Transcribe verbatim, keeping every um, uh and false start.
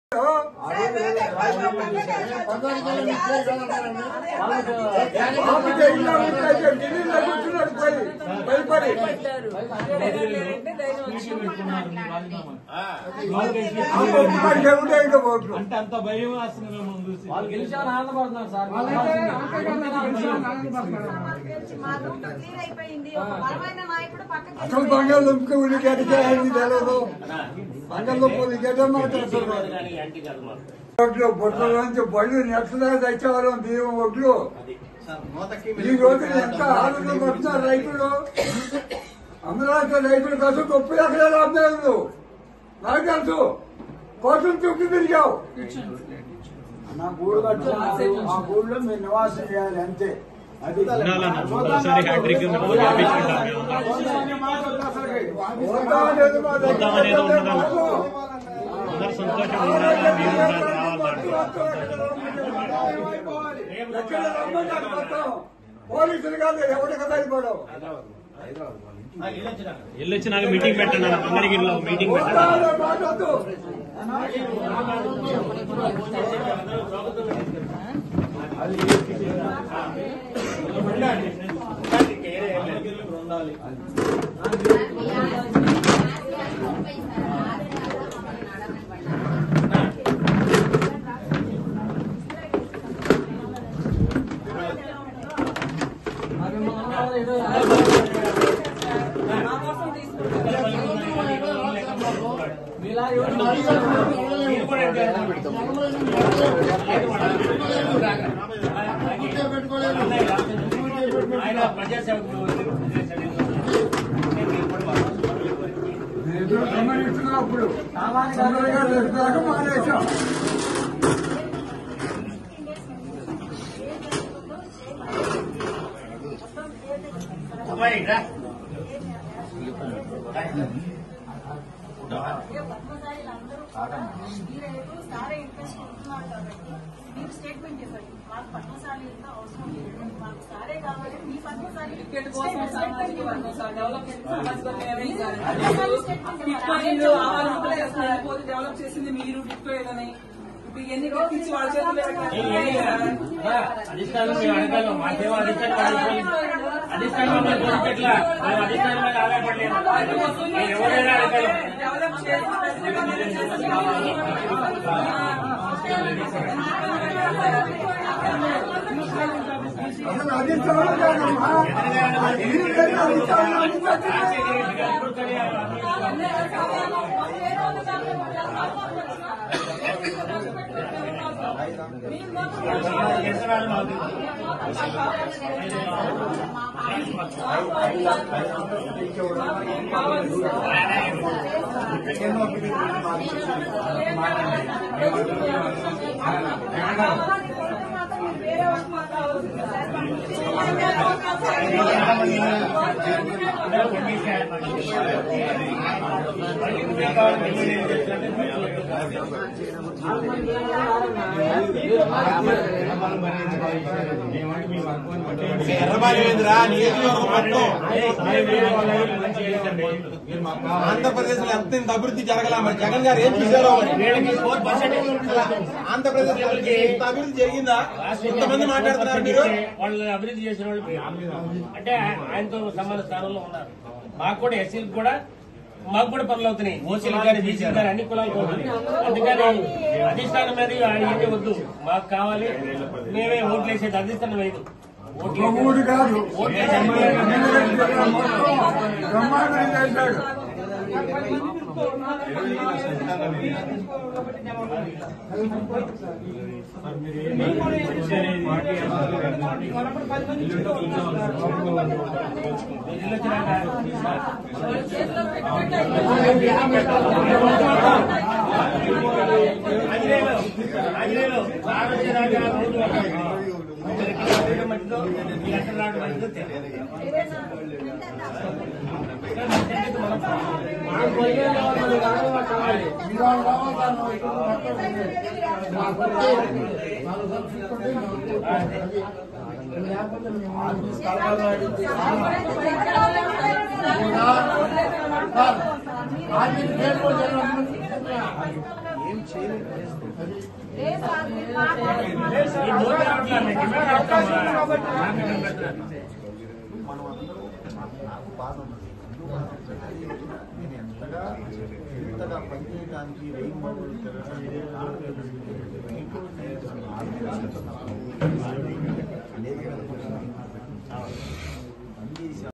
అంటే అంత భయం వేస్తున్నారు వాళ్ళు గెలిచామని ఆనందపడుతున్నారు సార్. అసలు బంగాళదుంప ఉల్లిగడ్డకే అయింది తెలియదు. బంగాళదుంప ఉల్లిగడ్డ మాట్లాడుతున్నారు. ఒడ్లు బొట్టలోంచి బళ్ళు నెట్లా తెచ్చేవాళ్ళం బియ్యం ఒడ్లు. ఈ రోజు ఎంత ఆనందం పడుతున్నారు రైతులు. అమరావతి రైతుల కోసం గొప్ప ఎకరాలు అమ్మలేదు. నాకు తెలుసు కోసం చుట్టూ తిరిగావు. నా గూడు కట్టుకున్నాడు. ఆ గూడులో మీరు నివాసం చేయాలి అంతే. అది పోలీసులు కాదు ఎవరికి భయపడవు. వెళ్ళొచ్చి నాకు మీటింగ్ పెట్టండి. అందరికి మీటింగ్ పెట్టండి. ఆయన ప్రజాసేవకులు గమనిస్తున్నప్పుడు మానేశాం. సారే ఇంట్రెస్ట్ ఉంటున్నారు కాబట్టి మీరు స్టేట్మెంట్ చేశారు. మాకు పద్మశాలి ఎంత అవసరం లేదు, మాకు సారే కావాలి. మీ పద్మశాలి డెవలప్ చేసింది మీరు డిప్లో ఏదని ఇప్పుడు ఎన్ని కట్టించి వాళ్ళ చేతులు అధిష్టానం మేము అడగాలి. మాకేమో అధిష్టానం అధిష్టానం ఎట్లా మేము అధిష్టానం మీద ఆధారపడలేదు. ఎవరైనా అడగాలి. డెవలప్ చేసి అసలు అధిష్టానం కాదమ్మా. ఆంధ్రప్రదేశ్ లో ఎంత ఇంత అభివృద్ధి జరగల. మరి జగన్ గారు ఏం చూసారో ఆంధ్రప్రదేశ్ ఇంత అభివృద్ధి జరిగిందా? ఇంతమంది మాట్లాడుతున్నారు మీరు. వాళ్ళు అభివృద్ధి చేసిన వాళ్ళు అంటే ఆయనతో సమాన స్థానంలో ఉన్నారు. మాకు కూడా ఎస్సీలకు కూడా మాకు కూడా పనులు అవుతున్నాయి. ఓసీలు కానీ బీసీలు కానీ అన్ని కులాలకు అవుతుంది. అందుకని అధిష్టానం మీద ఆయన ఏమీ వద్దు. మాకు కావాలి. మేమే ఓట్లు వేసేది అధిష్టానం వేయదు. ఊరు కాదు బ్రహ్మాండం చేశాడు. ఈ మూడు రావట్లా, మీకు ఇవే రావట్లేమ్మా. నాకు ఇక్కడ పెట్టలేదు. మనం అందరూ నాకు బాధ ఉన్నది నేను ఎంతగా ఎంతగా పనిచేయడానికి వెయ్యి మూడు తిరగడానికి